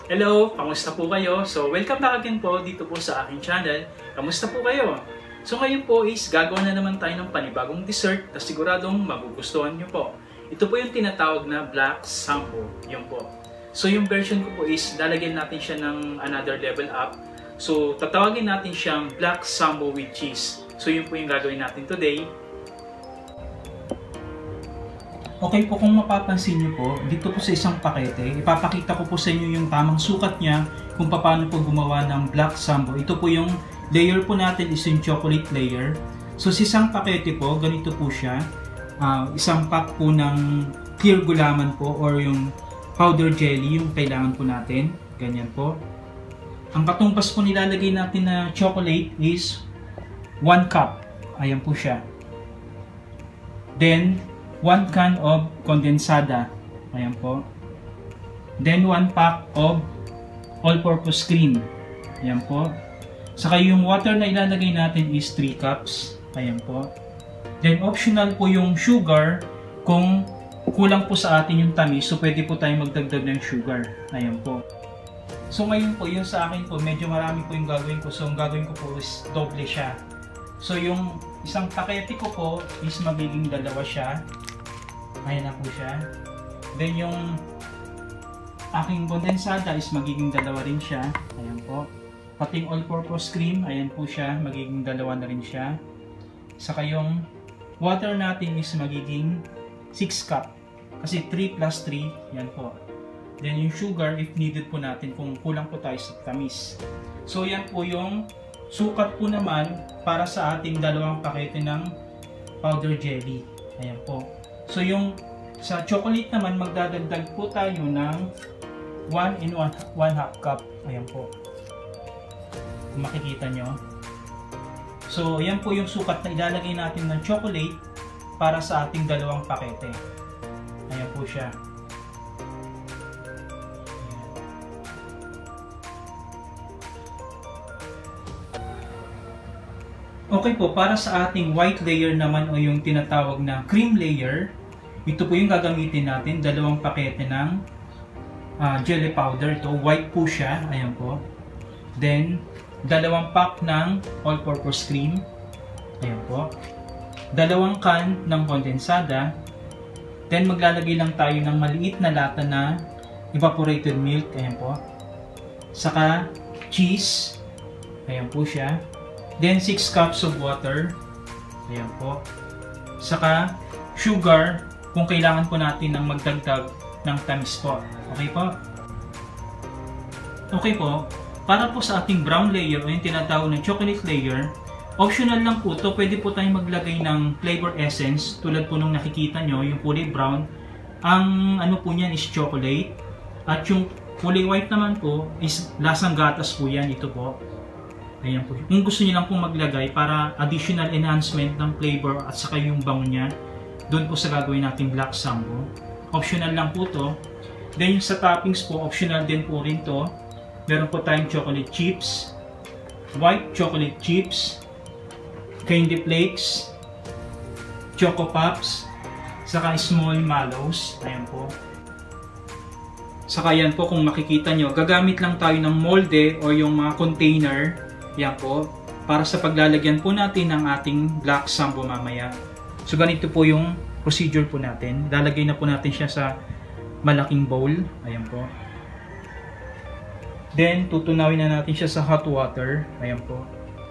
Hello! Kamusta po kayo? So, welcome back again po dito po sa aking channel. Kamusta po kayo? So, ngayon po is gagawa na naman tayo ng panibagong dessert na siguradong magugustuhan nyo po. Ito po yung tinatawag na Black Sambo. Yun po. So, yung version ko po is lalagyan natin siya ng another level up. So, tatawagin natin siyang Black Sambo with cheese. So, yun po yung gagawin natin today. Okay po, kung mapapansin nyo po, dito po sa isang pakete, ipapakita ko po sa inyo yung tamang sukat niya kung paano po gumawa ng Black Sambo. Ito po yung layer po natin is yung chocolate layer. So sa isang pakete po, ganito po siya. Isang pack po ng clear gulaman po or yung powder jelly yung kailangan po natin. Ganyan po. Ang katumbas po nilalagay natin na chocolate is 1 cup. Ayan po siya. Then, 1 can of condensada. Ayan po. Then 1 pack of all-purpose cream. Ayan po. Saka yung water na ilalagay natin is 3 cups. Ayan po. Then optional po yung sugar kung kulang po sa atin yung tamis. So pwede po tayong magdagdag ng sugar. Ayan po. So ngayon po yung sa akin po medyo marami po yung gagawin ko. So ang gagawin ko po is doble siya. So yung isang pakete ko po is magiging dalawa siya. Ayan na po siya. Then yung aking condensada is magiging dalawa rin siya. Ayan po. Pati yung all-purpose cream, ayan po siya. Magiging dalawa na rin siya. Saka yung water natin is magiging 6 cup. Kasi 3 plus 3, yan po. Then yung sugar, if needed po natin kung kulang po tayo sa tamis. So yan po yung sukat po naman para sa ating dalawang pakete ng powder jelly. Ayan po. So yung sa chocolate naman magdadagdag po tayo ng 1 and 1/2 cup. Ayan po. Kung makikita nyo. So ayan po yung sukat na ilalagay natin ng chocolate para sa ating dalawang pakete. Ayan po siya. Ayan. Okay po, para sa ating white layer naman o yung tinatawag na cream layer, ito po yung gagamitin natin, dalawang pakete ng jelly powder. Ito, white po siya, ayan po. Then, dalawang pack ng all-purpose cream, ayan po. Dalawang can ng condensada. Then, maglalagay lang tayo ng maliit na lata na evaporated milk, ayan po. Saka, cheese, ayan po siya. Then, 6 cups of water, ayan po. Saka, sugar, kung kailangan po natin ng magdagdag ng tamis po. Okay po? Okay po, para po sa ating brown layer o yung tinatawag na chocolate layer, optional lang po to. Pwede po tayong maglagay ng flavor essence tulad po nung nakikita nyo, yung kulay brown. Ang ano po niyan is chocolate. At yung kulay white naman po is lasang gatas po yan. Ito po. Ayan po. Kung gusto niyo lang pong maglagay para additional enhancement ng flavor at saka yung bango niya, doon po sa gagawin natin Black Sambo. Optional lang po to. Then yung sa toppings po, optional din po rin to. Meron po tayong chocolate chips, white chocolate chips, candy flakes, choco pops, saka small mallows. Ayan po. Saka yan po, kung makikita nyo, gagamit lang tayo ng molde o yung mga container. Yan po. Para sa paglalagyan po natin ng ating Black Sambo mamaya. So ganito po yung procedure po natin. Lalagay na po natin siya sa malaking bowl. Ayan po. Then tutunawin na natin siya sa hot water. Ayan po.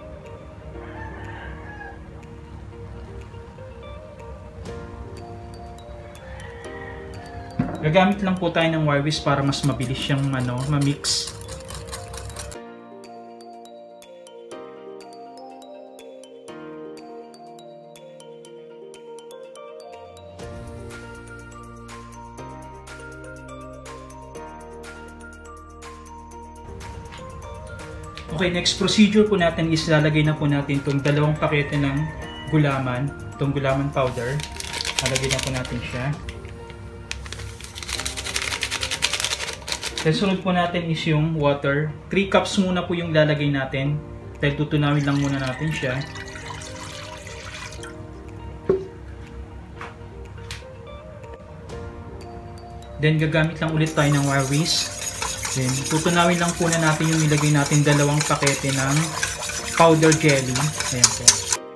Gagamit lang po tayo ng wire whisk para mas mabilis siyang ma-mix. Okay, next procedure po natin is lalagay na po natin itong dalawang pakete ng gulaman, itong gulaman powder. Lalagay na po natin siya. Then sunod po natin is yung water. 3 cups muna po yung lalagay natin. Dahil tutunawin lang muna natin siya. Then gagamit lang ulit tayo ng wire whisk. Then, tutunawin lang po na natin yung nilagay natin dalawang pakete ng powder jelly. Ayan po.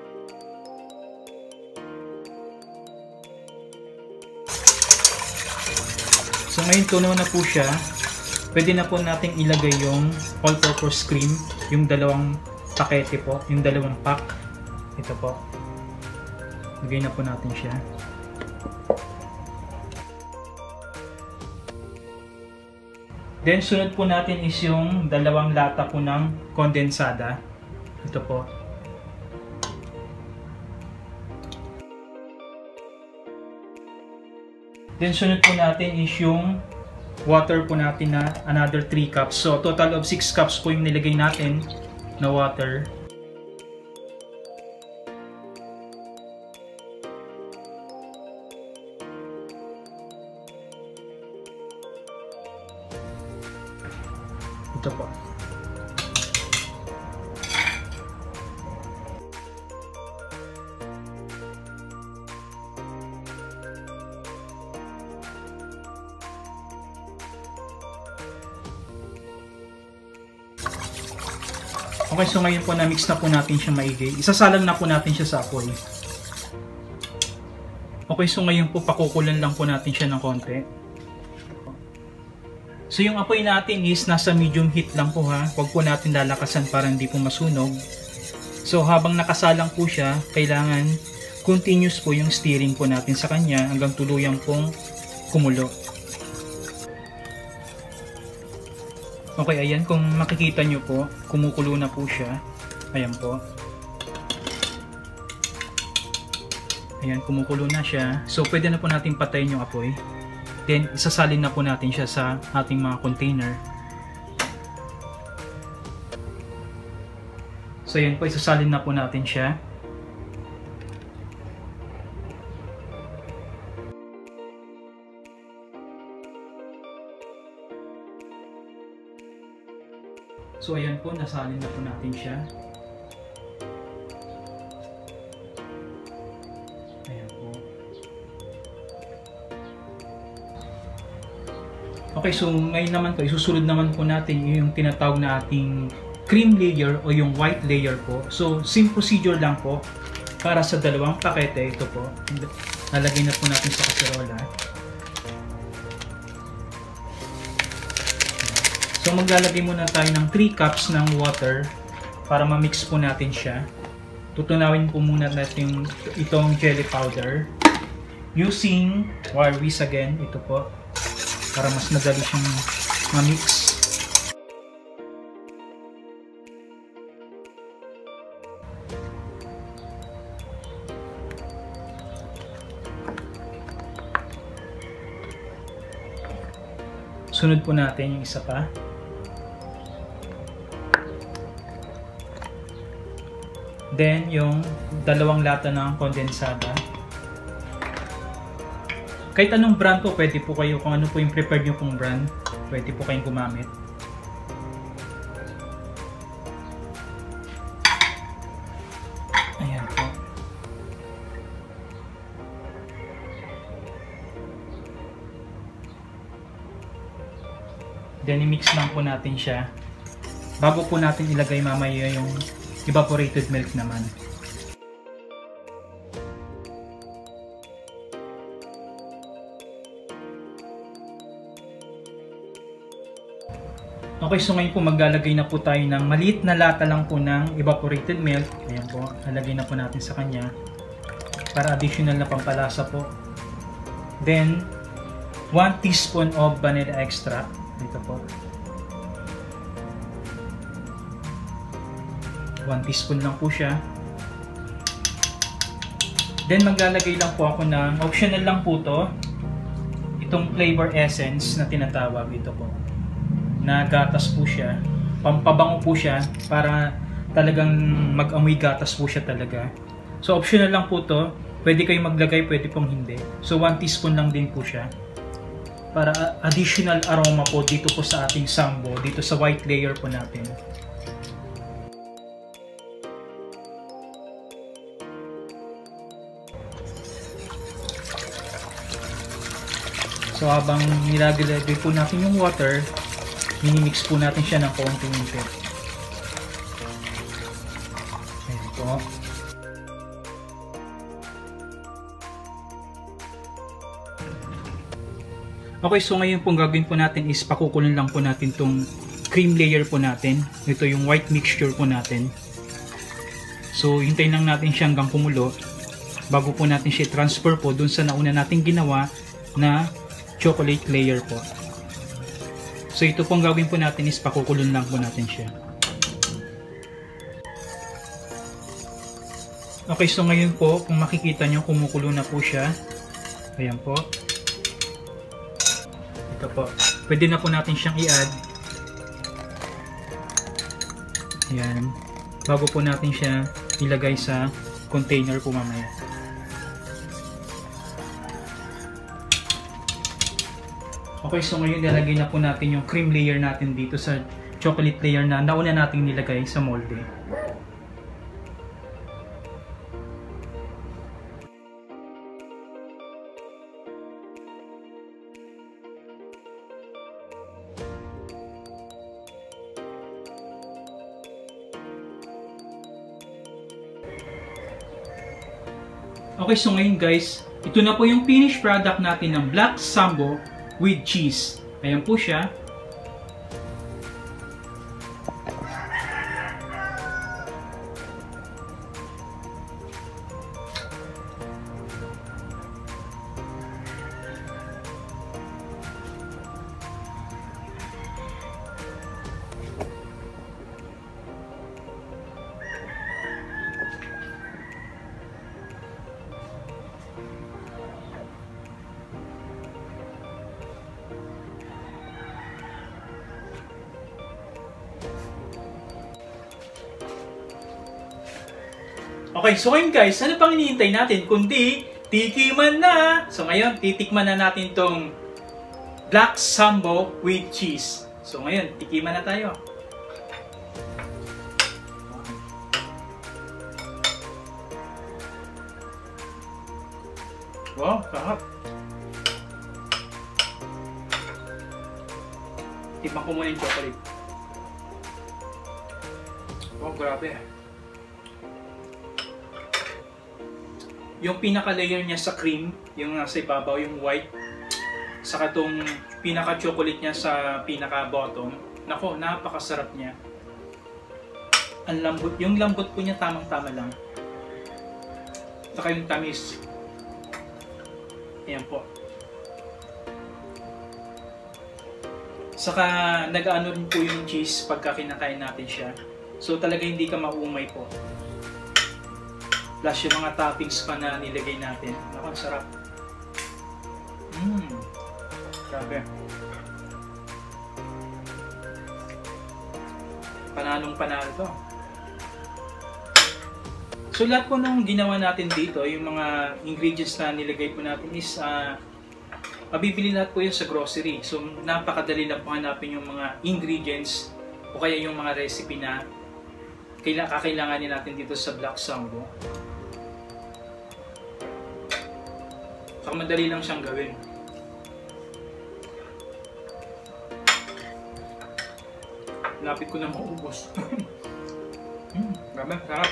So, ngayon tunaw na po siya. Pwede na po natin ilagay yung all-purpose cream, yung dalawang pakete po, yung dalawang pack. Ito po. Lagay na po natin siya. Then, sunod po natin is yung dalawang lata po ng kondensada. Ito po. Then, sunod po natin is yung water po natin na another 3 cups. So, total of 6 cups po yung nilagay natin na water. Ito po. Okay, so ngayon po na-mix na po natin siya maigi. Isasalang na po natin siya sa apoy. Okay, so ngayon po pakukulan lang po natin siya ng konti. So yung apoy natin is nasa medium heat lang po ha. Huwag po natin lalakasan para hindi po masunog. So habang nakasalang po siya, kailangan continuous po yung stirring po natin sa kanya hanggang tuluyang pong kumulo. Okay, ayan, kung makikita nyo po, kumukulo na po siya. Ayan po. Ayan, kumukulo na siya. So, pwede na po natin patayin yung apoy. Then, isasalin na po natin siya sa ating mga container. So, ayan po, isasalin na po natin siya. So ayan po, nasalin na po natin siya. Ayan po. Okay, so ngayon naman po, isusunod naman po natin yung tinatawag na ating cream layer o yung white layer po. So same procedure lang po para sa dalawang pakete. Ito po, lalagay na po natin sa kaserola. So maglalagay muna tayo ng 3 cups ng water para ma-mix po natin siya. Tutunawin po muna natin itong jelly powder using wire whisk again. Ito po, para mas madali siyang ma-mix. Sunod po natin yung isa pa. Then, yung dalawang lata ng kondensada. Kahit anong brand po, pwede po kayo, kung ano po yung preferred nyo pong brand, pwede po kayong gumamit. Ayan po. Then, i-mix lang po natin siya. Bago po natin ilagay mamaya yung evaporated milk naman. Okay, so ngayon po maglalagay na po tayo ng maliit na lata lang po ng evaporated milk. Ayan po, lalagay na po natin sa kanya para additional na pampalasa po. Then, 1 teaspoon of vanilla extract. Dito po. 1 teaspoon lang po siya. Then maglalagay lang po ako ng, optional lang po to, itong flavor essence na tinatawag, ito po. Na gatas po siya. Pampabango po siya para talagang mag-amoy gatas po siya talaga. So optional lang po to. Pwede kayong maglagay, pwede pong hindi. So 1 teaspoon lang din po siya. Para additional aroma po dito po sa ating sambo, dito sa white layer po natin. So habang nilagay po natin yung water, minimix po natin siya ng konti-unti. Ayan po. Okay, so ngayon po gagawin po natin is pakukulon lang po natin itong cream layer po natin. Ito yung white mixture po natin. So, hintayin lang natin siya hanggang kumulo bago po natin siya transfer po dun sa nauna natin ginawa na chocolate layer po. So, ito pong gagawin po natin is pakukulon lang po natin siya. Okay, so ngayon po, kung makikita nyo, kumukulo na po siya. Ayan po. Ito po. Pwede na po natin siyang i-add. Ayan. Bago po natin siya ilagay sa container po mamaya. Okay, so ngayon nilagay na po natin yung cream layer natin dito sa chocolate layer na nauna natin nilagay sa molde. Okay, so ngayon guys, ito na po yung finished product natin ng Black Sambo with cheese. Ayan po siya. Okay, so ngayon guys, ano pang hinihintay natin kundi tikiman na! So ngayon, titikman na natin tong Black Sambo with cheese. So ngayon, tikiman na tayo. Wow, sarap! Tikman ko muna yung chocolate. Wow, grabe. Yung pinaka-layer niya sa cream, yung nasa ibabaw, yung white, saka itong pinaka-chocolate niya sa pinaka-bottom. Nako, napakasarap niya. Ang lambot, yung lambot po niya tamang-tama lang. Saka yung tamis. Ayan po. Saka nag-ano rin po yung cheese pagka kinakain natin siya. So talaga hindi ka mauumay po. Plus yung mga toppings pa na nilagay natin. Naku, ang sarap. Grabe. Panalong panalo to. So lahat po nung ginawa natin dito, yung mga ingredients na nilagay po natin is mabibili lahat po yun sa grocery. So napakadali lang po hanapin yung mga ingredients o kaya yung mga recipe na kakailanganin natin dito sa Black Sambo. Saka madali lang siyang gawin. Lapit ko na maubos. Grabe, sarap.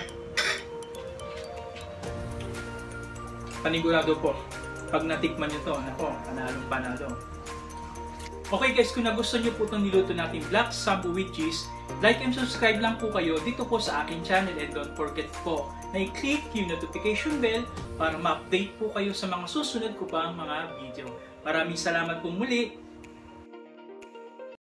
Panigurado po, pag natikman nyo to, nako, panalong panalo. Okay guys, kung nagustuhan nyo po itong niluto natin Black Sambo with cheese, like and subscribe lang po kayo dito po sa akin channel, and don't forget po na i-click yung notification bell para ma-update po kayo sa mga susunod ko pang mga video. Maraming salamat po muli.